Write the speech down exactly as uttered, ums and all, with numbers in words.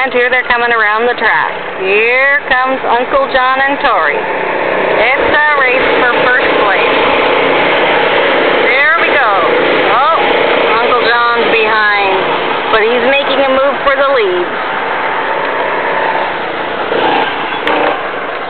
And here they're coming around the track. Here comes Uncle John and Torrey. It's a race for first place. There we go. Oh, Uncle John's behind, but he's making a move for the lead.